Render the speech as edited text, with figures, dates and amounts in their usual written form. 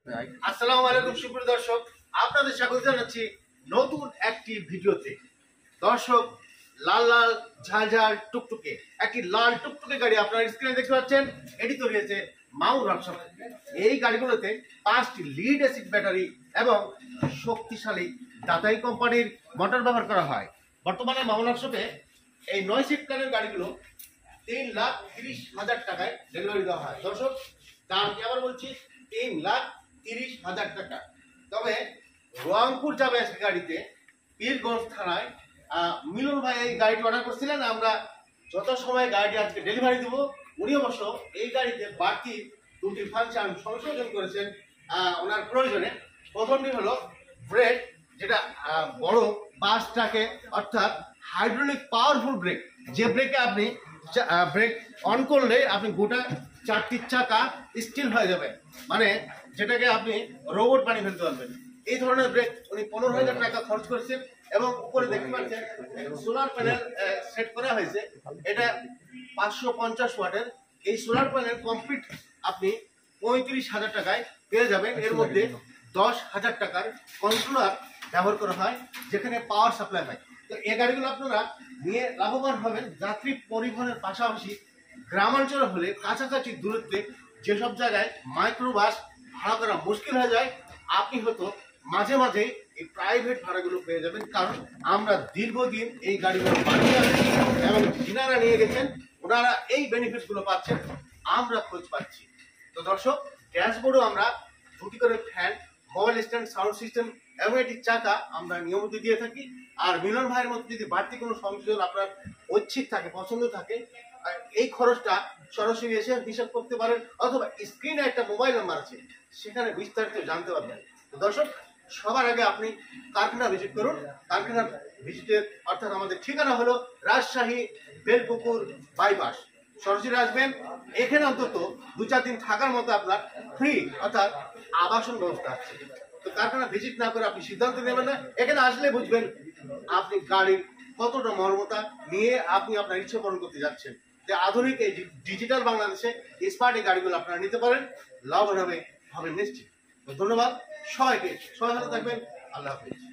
আসসালামু আলাইকুম সুপ্রিয় দর্শক, আপনাদের স্বাগত জানাচ্ছি নতুন একটি ভিডিওতে। দর্শক, লাল লাল ঝাঁঝাল টুকটুকে একটি লাল টুকটুকে গাড়ি আপনারা স্ক্রিনে দেখতে পাচ্ছেন। এটি তৈরি হয়েছে মাউন্ট ওয়ার্কশপ। এই গাড়িগুলোতে 5টি লিড অ্যাসিড ব্যাটারি এবং শক্তিশালী টাটাই কোম্পানির মোটর ব্যবহার করা হয়। বর্তমানে মাউন্ট ওয়ার্কশপে এই 9 সিটারের গাড়িগুলো 3,30,000 টাকায় ডেলিভারি দেওয়া হয়। দর্শক, দাম কি আবার বলছি, 3,30,000 টাকা। তবে রংপুর যাবে আজকে গাড়িতে, পীরগঞ্জ থানায় মিলন ভাই এই গাড়িটি অর্ডার করছিলেন। আমরা যত সময় গাড়িটি আজকে ডেলিভারি দেব, উনি অবশ্য এই গাড়িতে বাড়তি 2টি ফাংশন সংশোধন করেছেন ওনার প্রয়োজনে। প্রথমটি হলো ব্রেক, যেটা বড় বাস ট্রাকে, অর্থাৎ হাইড্রোলিক পাওয়ারফুল ব্রেক, যে ব্রেকে আপনি ব্রেক অন করলে আপনি গোটা 4টি চাকা স্টিল হয়ে যাবে, মানে যেটাকে আপনি রোবট বানিয়ে ফেলতে পারবেন। এই ধরনের ব্রেক উনি 15,000 টাকা খরচ করেছেন। এবং উপরে দেখতে পাচ্ছেন সোলার প্যানেল সেট করা হয়েছে। এটা 550 ওয়াটের। এই সোলার প্যানেল কমপ্লিট আপনি 35,000 টাকায় পেয়ে যাবেন। এর মধ্যে 10,000 টাকার কন্ট্রোলার ব্যবহার করা হয়, যেখানে পাওয়ার সাপ্লাই হয়। তো এই গাড়িগুলো আপনারা নিয়ে লাভবান হবেন। যাত্রী পরিবহনের পাশাপাশি গ্রামাঞ্চলে হলে কাছাকাছি দূরত্বে যেসব জায়গায় মাইক্রোবাস ভাড়া করা মুশকিল হয়ে যায়, আপনি হয়তো মাঝে মাঝে এই প্রাইভেট ভাড়াগুলো পেয়ে যাবেন। কারণ আমরা দীর্ঘদিন এই গাড়িগুলো বানিয়ে আছি এবং যিনারা নিয়ে গেছেন ওনারা এই বেনিফিটগুলো পাচ্ছেন, আমরা খোঁজ পাচ্ছি। তো দর্শক, ড্যাশবোর্ডও আমরা 2টি করে fan, mobile stand, sound system এবং একটি চাকা আমরা নিয়মিত দিয়ে থাকি। আর মিলন ভাইয়ের মধ্যে যদি বাড়তি কোনো সংযোজন আপনার ঐচ্ছিক থাকে, পছন্দ থাকে, এই খরচটা সরাসরি এসে হিসাব করতে পারেন, অথবা স্ক্রিনে একটা মোবাইল নাম্বার আছে, সেখানে বিস্তারিত জানতে পারবেন। তো দর্শক, সবার আগে আপনি কারখানা ভিজিট করুন। কারখানা ভিজিটের অর্থাৎ আমাদের ঠিকানা হলো রাজশাহী বেলপুকুর বাইপাস। সরাসরি আসবেন। এখানে অন্তত 2-4 দিন থাকার মতো আপনার ফ্রি অর্থাৎ আবাসন ব্যবস্থা আছে। তো কারখানা ভিজিট না করে আপনি সিদ্ধান্ত নেবেন না। এখানে আসলে বুঝবেন আপনি গাড়ির কতটা মর্মতা নিয়ে আপনি আপনার ইচ্ছে পূরণ করতে যাচ্ছেন। যে আধুনিক এই ডিজিটাল বাংলাদেশে স্মার্ট এই গাড়িগুলো আপনারা নিতে পারেন, লাভ হবে নিশ্চিত। ধন্যবাদ সবাইকে, সবাই ভালো থাকবেন। আল্লাহ হাফিজ।